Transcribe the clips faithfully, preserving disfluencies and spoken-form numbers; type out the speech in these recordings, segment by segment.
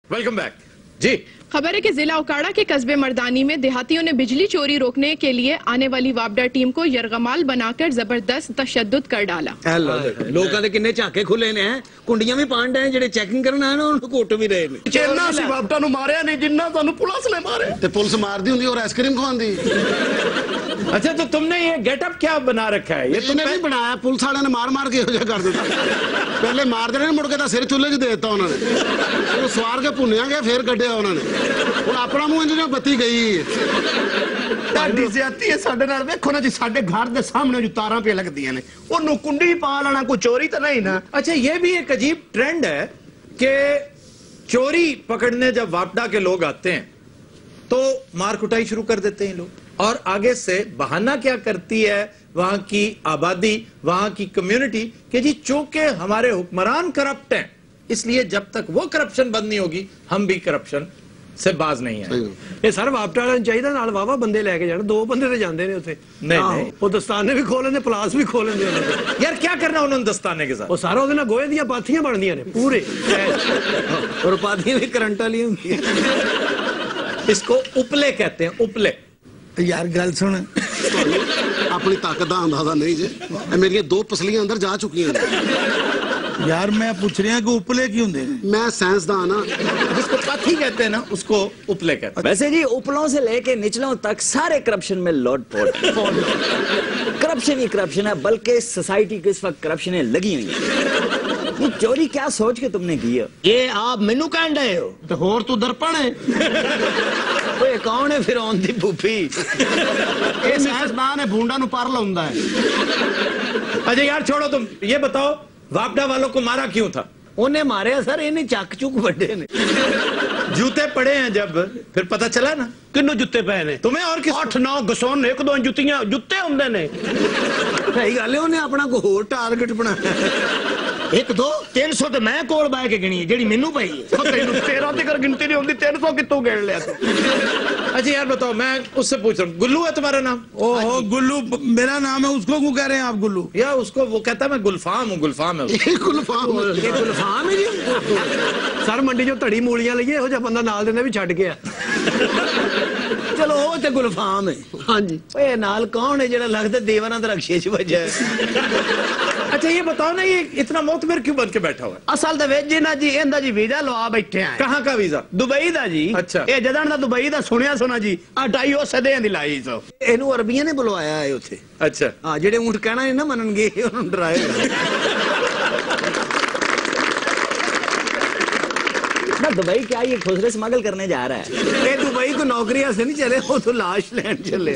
Welcome back जी। खबर है कि जिला उकाड़ा के कस्बे मर्दानी में देहातियों ने बिजली चोरी रोकने के लिए आने वाली वापडा टीम को यरगमाल बनाकर जबरदस्त तशद्दुद कर डाला। लोगों के किन्ने झाके खुले ने हैं, कुंडियां भी पांड हैं, जेडे चेकिंग करन आए ना उन्हें कोट भी रहे ने। जिन्ना सी वापडा नु मारिया नहीं जिन्ना सानू पुलिस ने मारे ते पुलिस मारदी हुंदी और आइसक्रीम खवांदी। अच्छा तो तुमने ये गेटअप क्या बना रखा है? ये तुमने नहीं बनाया, पुलिस वाले ने मार मार के हो जा कर दिता। पहले मार देने मुड़ के ता सिर चुल्ले च दे दिता उन्होंने, फिर सवार के भुन्निया गया फिर कड्ढिया उन्होंने। हुण अपना मुंह इंज बत्ती गई साडी ज्यादती है साडे नाल। देखो ना जी साडे घर दे सामने जो तारां पे लगदियां ने ओनू कुंडी पा लेना, कोई चोरी तो नहीं ना। अच्छा ये भी एक अजीब ट्रेंड है कि चोरी पकड़ने जब वापडा के लोग आते हैं तो मार कुटाई शुरू कर देते हैं लोग, और आगे से बहाना क्या करती है वहां की आबादी, वहां की कम्युनिटी कि जी चूंकि हमारे हुक्मरान करप्ट हैं इसलिए जब तक वो करप्शन बंद नहीं होगी हम भी करप्शन से बाज नहीं है। ये सर वापटा वाला चाहिए नाल वावा बंदे लेके जाने, दो बंदे तो जाते हैं उसे। नहीं नहीं वो दस्ताने भी खोल लेंगे, प्लास भी खोल लेंगे। यार क्या करना उन्होंने दस्ताने के साथ? वो सारा उहदे नाल गोहे दी पाथियां बनदियां ने पूरे, और पाथियां भी करंट वाली होंदी है। इसको उपले कहते हैं, उपले। यार गल सुन, अपनी ताकत का अंदाजा नहीं जे, मेरी दो पसलियां अंदर जा चुकी हैं। यार मैं पूछ रहा कि उपले की होंगे? मैं साइंसदान हाँ। जिसको पाथी कहते हैं ना उसको उपले कहते हैं। वैसे जी उपलों से लेके निचलों तक सारे करप्शन में लौट पोट करप्शन ही करप्शन है, बल्कि सोसाइटी को इस वक्त करप्शन लगी हुई है। ये चोरी क्या सोच के तुमने की है? ये आप मेनू कह रहे हो तो होर तू दर्पण है। ओए कौन है फिर ऑन दी भूपी? ये साइंसदान है, भूंडा नु पर लाउंदा है। अच्छा यार छोड़ो, तुम ये बताओ वापडा वालों को मारा क्यों था? उन्हें मारे सर, इन्हें चक चुक बड़े ने। जूते पड़े हैं जब फिर पता चला ना। किन्नू जुत्ते पे ने? तुम्हें और किस? आठ नौ गसोन एक दो जुत्तियां जुत्ते होंदे ने। सही गल है, उन्हें अपना को होर टारगेट बनाया। एक दो तीन सौ तो मैं कोल बह के गिनी जेडी मेनू पई है। तेरह तक गिनती नहीं होंदी, तीन सौ कितों गिन लिया तू? अच्छा यार बताओ, मैं उससे पूछ रहा हूँ, गुल्लू है तुम्हारा नाम? ओहो गुल्लू मेरा नाम है, उसको क्यों कह रहे हैं आप गुल्लू? या उसको वो कहता है मैं गुलफाम हूँ, गुलफाम है। गुलफाम ये गुलफाम है जी। सर मंडी जो धड़ी मूलियां लईए हो जा बंदा नाल देने भी छड़ गया। चलो वो तो गुलफाम है। हाँ जी। ओए नाल कौन है जेड़ा लगदा देवाना दा रक्षे च वजह है? अच्छा ये बताओ ना, ये इतना मोतबर क्यों बन के बैठा हुआ है? असल दे विच जी ना जी इंदा जी वीजा लवा बैठे हैं। कहाँ का वीजा? दुबई दा जी। अच्छा। ये जदन दा दुबई दा सुनिया सुना जी अठाई ओ सदे दी लाई सो इनू अरबियां ने बुलवाया है उथे। अच्छा हां, जेडे ऊंट कहना नहीं ना मननगे उन्होंने डराएगा ना। दुबई क्या ये खुसरे स्मगल करने जा रहा है? ये दुबई को नौकरी से नहीं चले, वो तो लाश लैंड चले।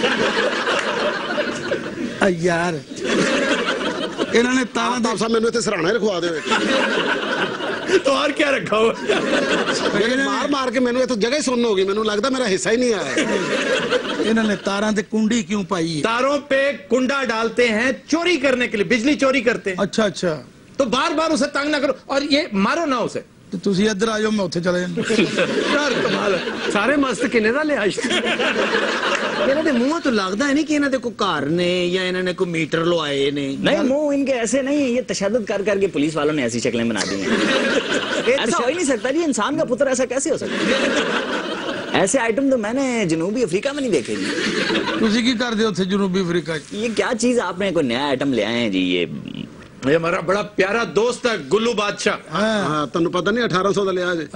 यार इन्होंने तारा आप साहब मैंने इतने सराहना रखवा दे। तो और क्या रखा हुआ? मार मार के मैंने तो जगह ही सुन्न होगी, मैंने लगता मेरा हिस्सा ही नहीं आया। इन्होंने तारा ते कुंडी क्यों पाई है? तारों पे कुंडा डालते हैं चोरी करने के लिए, बिजली चोरी करते हैं। अच्छा अच्छा, तो बार बार उसे तंग ना करो और ये मारो ना उसे। तो तुसी इधर आ जाओ, मैं उथे चले जाऊं। यार कमाल है। सारे मस्त किन्ने दा लिया? इन्हां दे मुंह तो लगदा है नहीं कि इन्हां दे कोई घर ने या इन्होंने कोई मीटर लवाए ने। नहीं, मुंह इनके ऐसे नहीं है, ये तशद्दुद कर करके पुलिस वालों ने ऐसी शक्लें बना दी हैं। ऐसा हो ही नहीं सकता जी, इंसान का पुत्र ऐसा कैसे हो सकता है? ऐसे आइटम तो मैंने जनूबी अफ्रीका में नहीं देखे जी। तुसी की कर दे उथे जनूबी अफ्रीका? ये क्या चीज आपने कोई नया आइटम ले आए हैं जी? ये ये हमारा बड़ा प्यारा दोस्त है गुल्लू बादशाह। हाँ तेन पता नहीं अठारह सौ का लिया जे।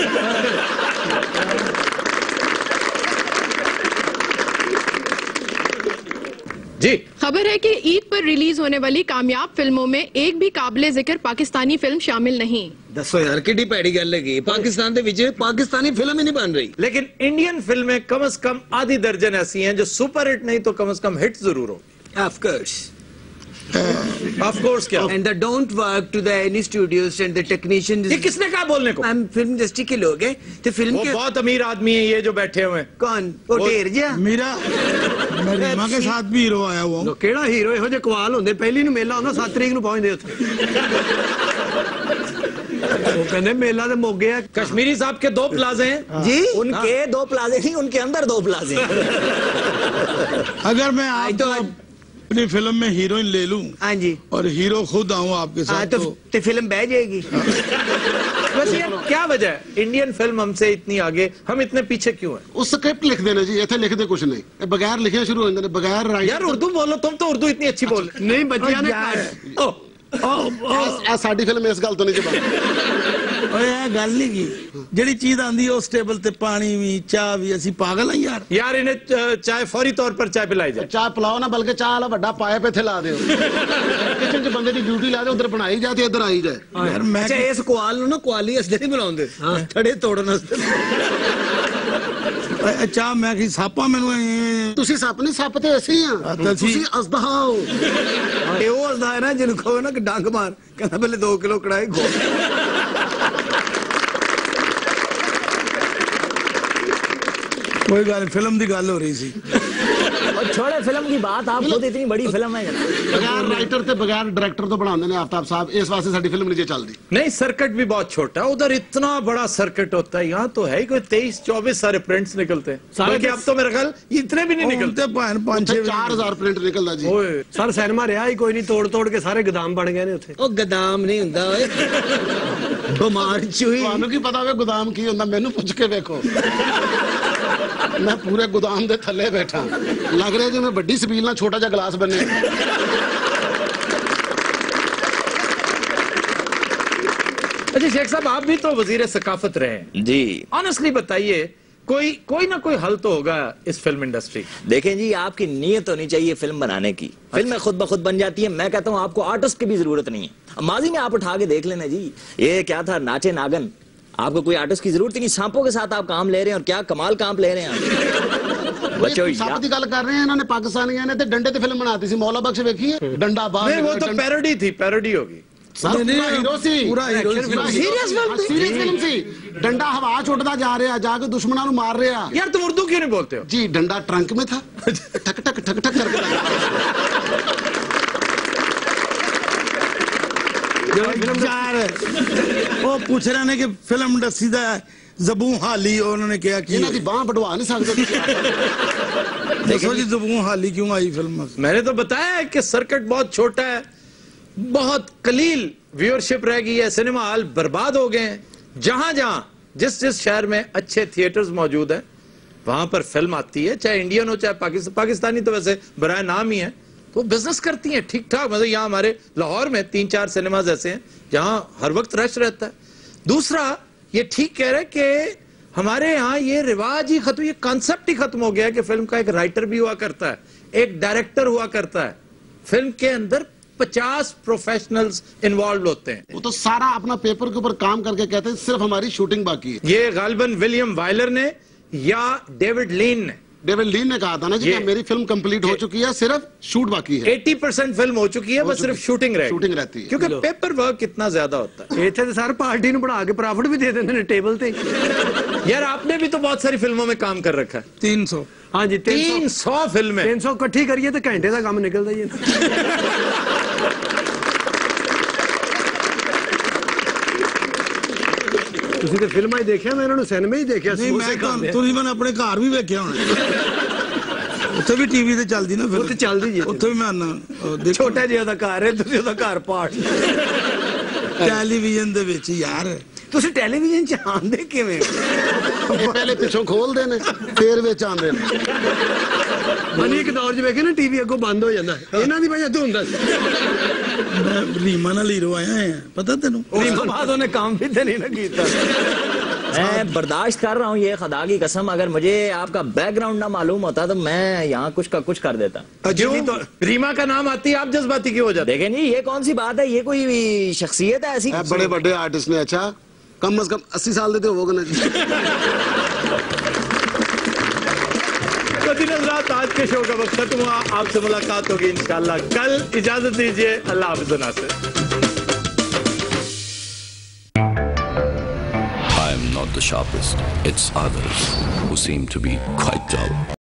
जी खबर है कि ईद पर रिलीज होने वाली कामयाब फिल्मों में एक भी काबिले जिक्र पाकिस्तानी फिल्म शामिल नहीं। दसो यार किड्डी पैड़ी गल है, पाकिस्तान दे विच पाकिस्तानी फिल्म ही नहीं बन रही। लेकिन इंडियन फिल्में कम से कम आधी दर्जन ऐसी हैं जो सुपर हिट नहीं तो कम से कम हिट जरूर हो। ऑफ कोर्स ऑफ कोर्स क्या? And the don't work to the any studios and the technician. ये किसने कहा बोलने को? हम फिल्म इंडस्ट्री के लोग हैं तो फिल्म वो के बहुत अमीर आदमी है ये जो बैठे हुए हैं। कौन? वो ढेर जा मेरा मैं रीमा के साथ भी हीरो आया हुआ हूं। केड़ा हीरो? ਇਹੋ ਜਿਹੇ ਕਵਾਲ ਹੁੰਦੇ, ਪਹਿਲੀ ਨੂੰ ਮੇਲਾ ਹੁੰਦਾ, ਸੱਤ ਤਰੀਕ ਨੂੰ ਪਹੁੰਚਦੇ ਉੱਥੇ। वो कहने मेला दे मोगे है। कश्मीरी साहब के दो प्लाजे हैं जी। उनके दो प्लाजे नहीं, उनके अंदर दो प्लाजे। अगर मैं आज तो अपनी फिल्म में हीरोइन ले लूं, हाँ जी, और हीरो खुद आऊं आपके साथ, तो, तो फिल्म बह जाएगी। वैसे यार क्या वजह है इंडियन फिल्म हमसे इतनी आगे, हम इतने पीछे क्यों हैं? उस स्क्रिप्ट लिख देना जी, इतने लिख दे कुछ नहीं, ये बगैर लिखे शुरू हो जाते हैं, बगैर राइट। यार उर्दू बोलो, तुम तो उर्दू इतनी अच्छी बोल। नहीं बच्चियां ने ओ, ਆ ਸਾਡੀ ਫਿਲਮ ਇਸ ਗੱਲ ਤੋਂ ਨਹੀਂ ਜਵਾਬ। ਓਏ ਇਹ ਗੱਲ ਨਹੀਂ ਕੀ ਜਿਹੜੀ ਚੀਜ਼ ਆਂਦੀ ਉਸ ਟੇਬਲ ਤੇ ਪਾਣੀ ਵੀ ਚਾਹ ਵੀ ਅਸੀਂ ਪਾਗਲ ਆ ਯਾਰ। यार इन्हें च- चाय फौरी तौर पर चाय पिलाई जाए। ਚਾਹ ਪਿਲਾਓ ਨਾ, ਬਲਕਿ ਚਾਹ ਵਾਲਾ ਵੱਡਾ ਪਾਇਪ ਇੱਥੇ ਲਾ ਦਿਓ, ਕਿਚਨ 'ਚ ਬੰਦੇ ਦੀ ਡਿਊਟੀ ਲਾ ਦਿਓ, ਉਧਰ ਬਣਾਈ ਜਾ ਤੇ ਇੱਧਰ ਆਈ ਜਾਏ। ਯਾਰ ਮੈਂ ਅੱਛਾ ਇਸ ਕੁਆਲ ਨੂੰ ਨਾ ਕੁਆਲੀ ਅਸਲੇ ਨਹੀਂ ਬੁਲਾਉਂਦੇ, ਥੜੇ ਤੋੜਨ ਵਾਸਤੇ। ਇਹ ਚਾਹ ਮੈਂ ਕੀ ਸਾਪਾ ਮੈਨੂੰ ਇਹ- ਤੁਸੀਂ ਸੱਪ ਨਹੀਂ, ਸੱਪ ਤੇ ਅਸੀਂ ਆ, ਤਾਂ ਅਸੀਂ- ਤੁਸੀਂ ਅਸਦਾ ਹੋ। ਇਹ ਉਹ ਹੱਸਦਾ ਹੈ ਨਾ ਜਿਹਨੂੰ ਕਹੋ ਨਾ ਕਿ ਡੰਗ ਮਾਰ, ਕਹਿੰਦਾ ਪਹਿਲੇ ਦੋ ਕਿਲੋ ਕੜਾਈ ਖੋ। ਕੋਈ ਗੱਲ ਫਿਲਮ ਦੀ ਗੱਲ ਹੋ ਰਹੀ ਸੀ। और छोड़े फिल्म की बात, आप खुद इतनी बड़ी फिल्म है। ਬਗੈਰ ਰਾਈਟਰ ਤੇ ਬਗੈਰ ਡਾਇਰੈਕਟਰ ਤੋਂ ਬਣਾਉਂਦੇ ਨੇ ਆਫਤਾਬ ਸਾਹਿਬ, ਇਸ ਵਾਸਤੇ ਸਾਡੀ ਫਿਲਮ ਨਹੀਂ ਜੇ ਚੱਲਦੀ। नहीं सर्किट भी बहुत छोटा है, उधर इतना बड़ा सर्किट होता है, यहाँ तो है ही कोई तेईस चौबीस सारे प्रिंट्स निकलते हैं, बल्कि अब तो मेरा ख्याल इतने भी नहीं ਹੁਣ निकलते। ਤੇ ਭਾਣ ਪੰਜ ਉੱਥੇ ਛੇ ਚਾਰ ਹਜ਼ਾਰ ਪ੍ਰਿੰਟ ਨਿਕਲਦਾ ਜੀ। ओए ਸਰ ਸਿਨੇਮਾ ਰਿਹਾ ਹੀ ਕੋਈ ਨਹੀਂ, ਤੋੜ ਤੋੜ ਕੇ ਸਾਰੇ ਗੋਦਾਮ ਬਣ ਗਏ ਨੇ ਉੱਥੇ। ਉਹ ਗਦਾਮ ਨਹੀਂ ਹੁੰਦਾ ਓਏ, ਬਿਮਾਰ ਚੂਹੀ। ਤੁਹਾਨੂੰ ਕੀ ਪਤਾ ਵੇ ਗੋਦਾਮ ਕੀ ਹੁੰਦਾ, ਮੈਨੂੰ ਪੁੱਛ ਕੇ ਵੇਖੋ। ਮੈਂ ਪੂਰੇ ਗੋਦਾਮ ਦੇ ਥੱਲੇ ਬੈਠਾ, ਲੱਗ ਰਿਹਾ ਜਿਵੇਂ ਵੱਡੀ ਸਬੀਲ ਨਾਲ ਛੋਟਾ ਜਿਹਾ ਗਲਾਸ ਬਣੇ। अच्छा शेख साहब, आप भी तो वजीर सकाफत रहे हैं जी ऑनेस्टली बताइए, कोई कोई ना कोई हल तो होगा इस फिल्म इंडस्ट्री। देखें जी, आपकी नीयत होनी चाहिए फिल्म बनाने की। फिल्में खुद ब खुद बन जाती है। मैं कहता हूँ आपको आर्टिस्ट की भी जरूरत नहीं है। माजी में आप उठा के देख लेना जी, ये क्या था नाचे नागन, आपको कोई आर्टिस्ट की जरूरत ही नहीं, सांपों के साथ आप काम ले रहे हैं और क्या कमाल काम ले रहे हैं आप। बच्चों ਸੱਪ ਦੀ ਗੱਲ ਕਰ ਰਹੇ ਆ, ਇਹਨਾਂ ਨੇ ਪਾਕਿस्तानियों ने ਤੇ ਡੰਡੇ ਤੇ ਫਿਲਮ ਬਣਾਤੀ ਸੀ, ਮੌਲਾ ਬਖਸ਼ ਵੇਖੀ ਹੈ? ਡੰਡਾ ਬਾਹਰ नहीं वो तो पैरोडी थी, पैरोडी होगी। ਸਰ ਪੂਰਾ ਹੀਰੋ ਸੀ, ਪੂਰਾ ਹੀਰੋ ਸੀ। ਸੀਰੀਅਸ ਫਿਲਮ ਸੀ, ਸੀਰੀਅਸ ਫਿਲਮ ਸੀ। ਡੰਡਾ ਹਵਾ 'ਚ ਉੱਡਦਾ ਜਾ ਰਿਹਾ, ਜਾ ਕੇ ਦੁਸ਼ਮਣਾਂ ਨੂੰ ਮਾਰ ਰਿਹਾ। यार तुम उर्दू क्यों नहीं बोलते हो? जी डंडा ट्रंक में था, ठक ठक ठक ठक करके ਯਾਰ ਉਹ ਪੁੱਛ ਰਹੇ ਨੇ ਕਿ ਫਿਲਮ ਇੰਡਸਟਰੀ ਦਾ ਜ਼ਬੂ ਹਾਲੀ, ਉਹਨਾਂ ਨੇ ਕਿਹਾ ਕਿ ਇਹਨਾਂ ਦੀ ਬਾਹ ਵਡਵਾ ਨਹੀਂ ਸਕਦੇ ਤੁਸੀਂ। ਦੱਸੋ ਜੀ ਜ਼ਬੂ ਹਾਲੀ ਕਿਉਂ ਆਈ ਫਿਲਮ? मैंने तो बताया है कि सर्किट बहुत छोटा है, बहुत कलील व्यूअरशिप रह गई है, सिनेमा हॉल बर्बाद हो गए हैं। जहां जहां जिस जिस शहर में अच्छे थिएटर्स मौजूद हैं वहां पर फिल्म आती है, चाहे इंडियन हो चाहे पाकिस्तान, पाकिस्तानी तो वैसे बराए नाम ही है, तो बिजनेस करती हैं ठीक ठाक। मतलब यहाँ हमारे लाहौर में तीन चार सिनेमाज ऐसे हैं जहां हर वक्त रश रहता है। दूसरा ये ठीक कह रहे कि हमारे यहाँ ये रिवाज ही खत्म, ये कॉन्सेप्ट ही खत्म हो गया है कि फिल्म का एक राइटर भी हुआ करता है, एक डायरेक्टर हुआ करता है। फिल्म के अंदर पचास प्रोफेशनल्स इन्वॉल्व होते हैं। वो तो सारा अपना पेपर के ऊपर काम करके कहते हैं सिर्फ हमारी शूटिंग बाकी है। ये गालिबन विलियम वायलर ने या डेविड लीन ने, डेविड लीन ने कहा था ना जी ये- कि मेरी फिल्म कंप्लीट हो चुकी है, सिर्फ शूट बाकी है। अस्सी परसेंट फिल्म हो चुकी है, हो बस सिर्फ चुकी- शूटिंग रह शूटिंग रहती है। क्योंकि पेपर वर्क इतना ज्यादा होता ਇੱਥੇ ਤੇ ਸਰ ਪਾਰਟੀ ਨੂੰ ਬਣਾ ਕੇ ਪ੍ਰੋਫਿਟ ਵੀ ਦੇ ਦਿੰਦੇ ਨੇ ਟੇਬਲ ਤੇ। है। यार आपने भी तो बहुत सारी फिल्मों में काम कर रखा है, तीन सौ ਹਾਂਜੀ तीन सौ फिल्में। तीन सौ ਇਕੱਠੀ ਕਰੀਏ ਤੇ ਘੰਟੇ ਦਾ ਕੰਮ ਨਿਕਲਦਾ ਹੀ ਹੈ। ਤੁਸੀਂ ਤੇ ਫਿਲਮਾਂ ਹੀ ਦੇਖਿਆ, ਮੈਂ ਇਹਨਾਂ ਨੂੰ ਸਿਨੇਮਾ ਹੀ ਦੇਖਿਆ। ਨਹੀਂ ਸਮੋਸੇ ਮੈਂ ਤਾਂ ਖਾਂਦੇ ਆ। ਤੁਸੀਂ ਮੈਨੂੰ ਆਪਣੇ ਘਰ ਵੀ ਵੇਖਿਆ ਹੋਣਾ। ਉੱਥੇ ਵੀ ਟੀਵੀ ਤੇ ਚੱਲਦੀ ਨਾ ਫਿਰ। ਉੱਥੇ ਚੱਲਦੀ ਜੀ। ਉੱਥੇ ਵੀ ਮੈਂ ਆਨਾ ਦੇਖੋ ਛੋਟਾ ਜਿਹਾ ਦਾ ਘਰ ਹੈ, ਤੁਸੀਂ ਉਹਦਾ ਘਰ ਪਾੜ ਟੈਲੀਵਿਜ਼ਨ ਦੇ ਵਿੱਚ ਯਾਰ। ਤੁਸੀਂ ਟੈਲੀਵਿਜ਼ਨ ਚ ਆਉਂਦੇ ਕਿਵੇਂ? ਇਹ ਪਹਿਲੇ ਪਿੱਛੋਂ ਖੋਲਦੇ ਨੇ ਫੇਰ ਵਿੱਚ ਆਉਂਦੇ ਨੇ। ਮਨੀ ਇੱਕ ਦੌਰ 'ਚ ਵੇਖੇ ਨਾ ਟੀਵੀ ਅੱਗੋਂ ਬੰਦ ਹੋ ਜਾਂਦਾ, ਇਹਨਾਂ ਦੀ ਵਜ੍ਹਾ ਤੋਂ ਹੁੰਦਾ ਸੀ। ਮੈਂ ਰੀਮਾ ਨਾਲ ਹੀਰੋ ਆਇਆ ਹੈ, ਪਤਾ ਤੈਨੂੰ? ਉਸ ਤੋਂ ਬਾਅਦ ਉਹਨੇ ਕੰਮ ਵੀ ਤੇ नहीं ना ਕੀਤਾ। मैं बर्दाश्त कर रहा हूँ ये खुदा की कसम, अगर मुझे आपका बैकग्राउंड ना मालूम होता तो मैं यहाँ कुछ का कुछ कर देता। क्यों तो रीमा का नाम आती है आप जज्बाती क्यों हो जाते? देखें जी, ये कौन सी बात है, ये कोई शख्सियत है ऐसी? ਇਹ बड़े बड़े आर्टिस्ट ने। अच्छा कम से कम अस्सी साल देते होगे ना जी। तो दिन रात आज के शो का वक्त खत्म हुआ, आपसे मुलाकात होगी इंशाल्लाह कल। इजाजत दीजिए, अल्लाह हाफिज़ Nasir. I am not the sharpest. It's others who seem to be quite dull.